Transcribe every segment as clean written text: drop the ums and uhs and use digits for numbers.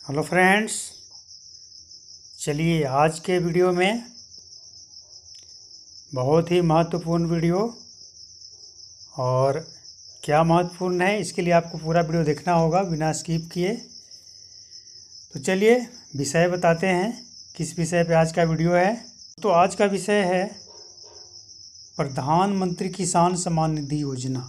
Hello friends, चलिए आज के वीडियो में बहुत ही महत्वपूर्ण वीडियो। और क्या महत्वपूर्ण है इसके लिए आपको पूरा वीडियो देखना होगा बिना स्किप किए। तो चलिए विषय बताते हैं किस विषय पे आज का वीडियो है। तो आज का विषय है प्रधानमंत्री किसान सम्मान निधि योजना।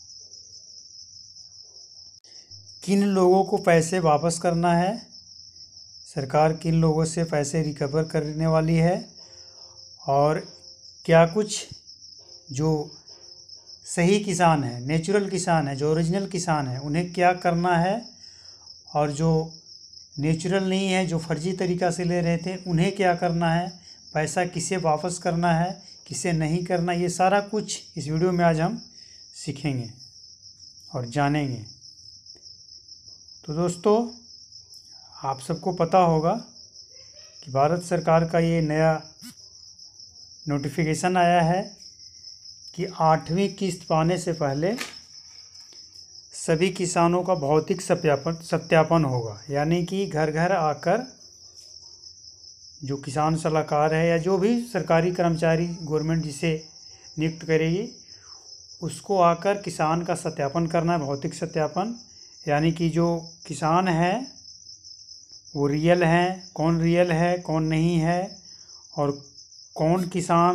किन लोगों को पैसे वापस करना है, सरकार किन लोगों से पैसे रिकवर करने वाली है, और क्या कुछ जो सही किसान है, नेचुरल किसान है, जो ओरिजिनल किसान है, उन्हें क्या करना है, और जो नेचुरल नहीं है, जो फर्जी तरीक़ा से ले रहे थे, उन्हें क्या करना है, पैसा किसे वापस करना है, किसे नहीं करना, ये सारा कुछ इस वीडियो में आज हम सीखेंगे और जानेंगे। तो दोस्तों, आप सबको पता होगा कि भारत सरकार का ये नया नोटिफिकेशन आया है कि 8वीं किस्त पाने से पहले सभी किसानों का भौतिक सत्यापन होगा। यानी कि घर घर आकर जो किसान सलाहकार है या जो भी सरकारी कर्मचारी गवर्नमेंट जिसे नियुक्त करेगी, उसको आकर किसान का सत्यापन करना है, भौतिक सत्यापन। यानी कि जो किसान है वो रियल है, कौन नहीं है, और कौन किसान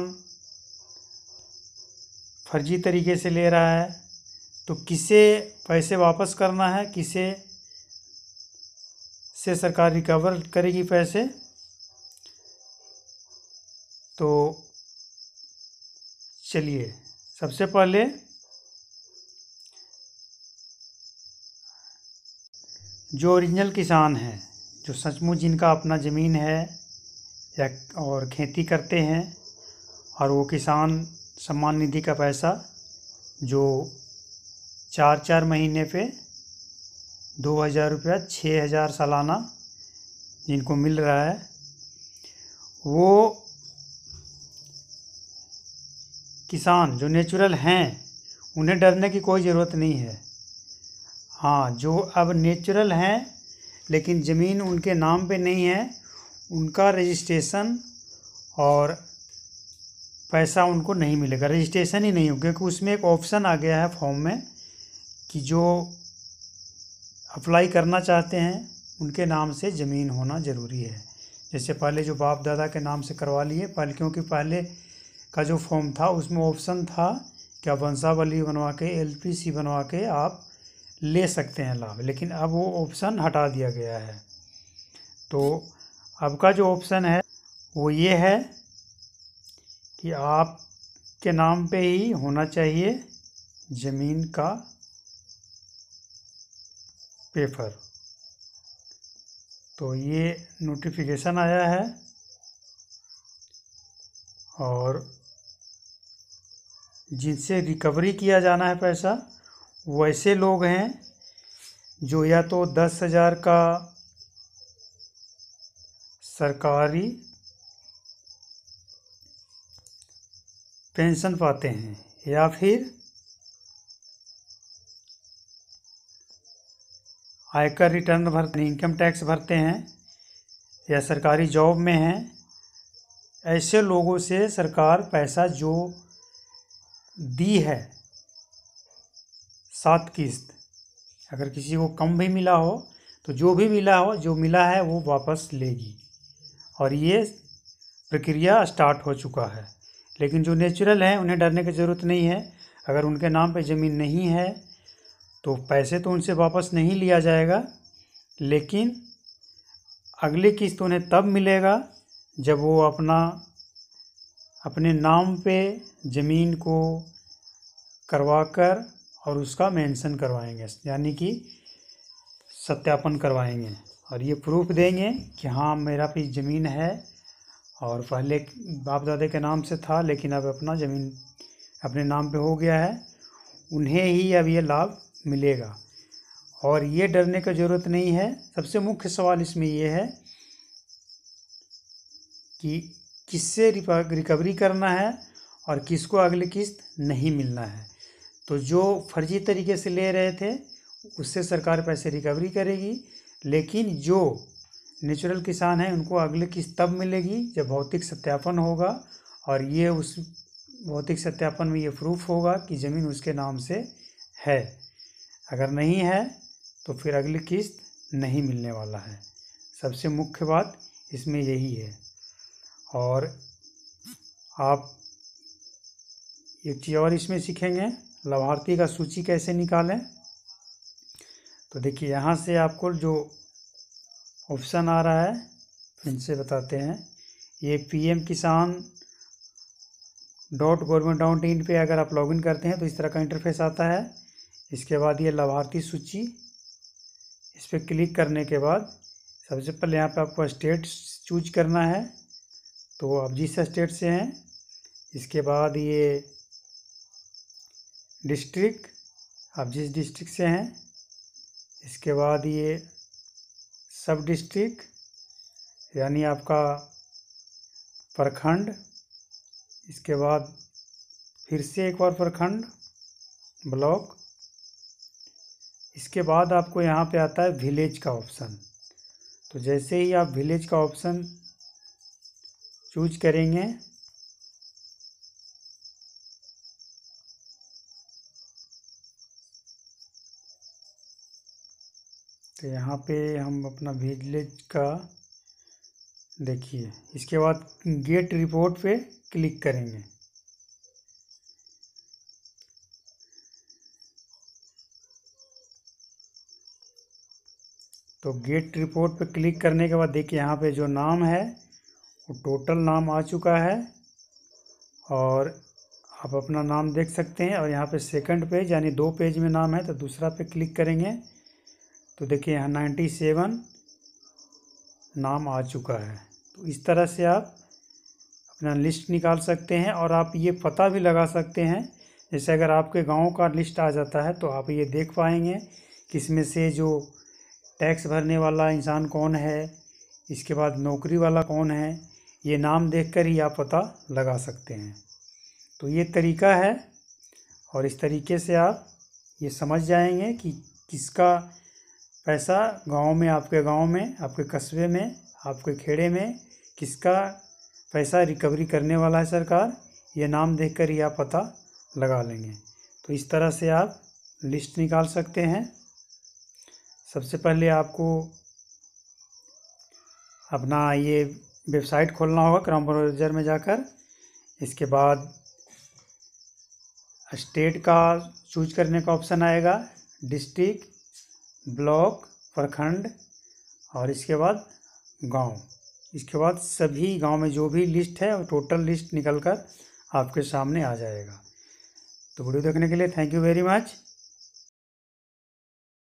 फर्जी तरीके से ले रहा है, तो किसे पैसे वापस करना है, किसे से सरकार रिकवर करेगी पैसे। तो चलिए सबसे पहले जो ओरिजिनल किसान है, जो सचमुच जिनका अपना ज़मीन है या और खेती करते हैं, और वो किसान सम्मान निधि का पैसा जो 4 महीने पे 2000 रुपया 6000 सालाना जिनको मिल रहा है, वो किसान जो नेचुरल हैं उन्हें डरने की कोई ज़रूरत नहीं है। हाँ, जो अब नेचुरल हैं लेकिन ज़मीन उनके नाम पे नहीं है, उनका रजिस्ट्रेशन और पैसा उनको नहीं मिलेगा, रजिस्ट्रेशन ही नहीं होगा। क्योंकि उसमें एक ऑप्शन आ गया है फॉर्म में कि जो अप्लाई करना चाहते हैं उनके नाम से ज़मीन होना ज़रूरी है। जैसे पहले जो बाप दादा के नाम से करवा लिए पहले, क्योंकि पहले का जो फॉर्म था उसमें ऑप्शन था कि आप वंशावली बनवा के LPC बनवा के आप ले सकते हैं लाभ, लेकिन अब वो ऑप्शन हटा दिया गया है। तो अब का जो ऑप्शन है वो ये है कि आपके नाम पे ही होना चाहिए ज़मीन का पेपर। तो ये नोटिफिकेशन आया है, और जिनसे रिकवरी किया जाना है पैसा वो ऐसे लोग हैं जो या तो 10,000 का सरकारी पेंशन पाते हैं, या फिर आयकर रिटर्न भरते, इनकम टैक्स भरते हैं, या सरकारी जॉब में हैं। ऐसे लोगों से सरकार पैसा जो दी है 7 किस्त, अगर किसी को कम भी मिला हो तो जो भी मिला हो, जो मिला है वो वापस लेगी। और ये प्रक्रिया स्टार्ट हो चुका है। लेकिन जो नेचुरल हैं उन्हें डरने की ज़रूरत नहीं है। अगर उनके नाम पे ज़मीन नहीं है तो पैसे तो उनसे वापस नहीं लिया जाएगा, लेकिन अगली किस्त उन्हें तब मिलेगा जब वो अपने नाम पे ज़मीन को करवाकर और उसका मेंशन करवाएंगे, यानी कि सत्यापन करवाएंगे, और ये प्रूफ देंगे कि हाँ मेरा भी ज़मीन है और पहले बाप दादे के नाम से था लेकिन अब अपना ज़मीन अपने नाम पे हो गया है। उन्हें ही अब ये लाभ मिलेगा, और ये डरने की ज़रूरत नहीं है। सबसे मुख्य सवाल इसमें ये है कि किससे रिकवरी करना है और किसको अगली किस्त नहीं मिलना है। तो जो फर्जी तरीके से ले रहे थे उससे सरकार पैसे रिकवरी करेगी, लेकिन जो नेचुरल किसान हैं उनको अगली किस्त तब मिलेगी जब भौतिक सत्यापन होगा, और ये उस भौतिक सत्यापन में ये प्रूफ होगा कि ज़मीन उसके नाम से है। अगर नहीं है तो फिर अगली किस्त नहीं मिलने वाला है। सबसे मुख्य बात इसमें यही है। और आप एक चीज़ और इसमें सीखेंगे, लाभार्थी का सूची कैसे निकालें। तो देखिए यहाँ से आपको जो ऑप्शन आ रहा है फिर से बताते हैं, ये pmkisan.government.in पे अगर आप लॉगिन करते हैं तो इस तरह का इंटरफेस आता है। इसके बाद ये लाभार्थी सूची, इस पर क्लिक करने के बाद सबसे पहले यहाँ पे आपको स्टेट चूज करना है, तो आप जिस स्टेट से हैं। इसके बाद ये डिस्ट्रिक्ट, आप जिस डिस्ट्रिक्ट से हैं। इसके बाद ये सब डिस्ट्रिक्ट यानी आपका प्रखंड। इसके बाद फिर से एक बार प्रखंड, ब्लॉक। इसके बाद आपको यहाँ पे आता है विलेज का ऑप्शन। तो जैसे ही आप विलेज का ऑप्शन चूज करेंगे तो यहाँ पे हम अपना विलेज का देखिए, इसके बाद गेट रिपोर्ट पे क्लिक करेंगे। तो गेट रिपोर्ट पे क्लिक करने के बाद देखिए यहाँ पे जो नाम है वो टोटल नाम आ चुका है, और आप अपना नाम देख सकते हैं। और यहाँ पे सेकंड पेज यानी 2 पेज में नाम है, तो दूसरा पे क्लिक करेंगे तो देखिए यहाँ 97 नाम आ चुका है। तो इस तरह से आप अपना लिस्ट निकाल सकते हैं, और आप ये पता भी लगा सकते हैं। जैसे अगर आपके गांव का लिस्ट आ जाता है तो आप ये देख पाएंगे कि इसमें से जो टैक्स भरने वाला इंसान कौन है, इसके बाद नौकरी वाला कौन है, ये नाम देखकर ही आप पता लगा सकते हैं। तो ये तरीका है, और इस तरीके से आप ये समझ जाएंगे कि किसका पैसा गांव में, आपके कस्बे में, आपके खेड़े में किसका पैसा रिकवरी करने वाला है सरकार, ये नाम देखकर ही आप पता लगा लेंगे। तो इस तरह से आप लिस्ट निकाल सकते हैं। सबसे पहले आपको अपना ये वेबसाइट खोलना होगा क्रोम ब्राउज़र में जाकर। इसके बाद स्टेट का चूज करने का ऑप्शन आएगा, डिस्ट्रिक्ट, ब्लॉक, प्रखंड, और इसके बाद गांव। इसके बाद सभी गांव में जो भी लिस्ट है वो टोटल लिस्ट निकल कर आपके सामने आ जाएगा। तो वीडियो देखने के लिए थैंक यू वेरी मच।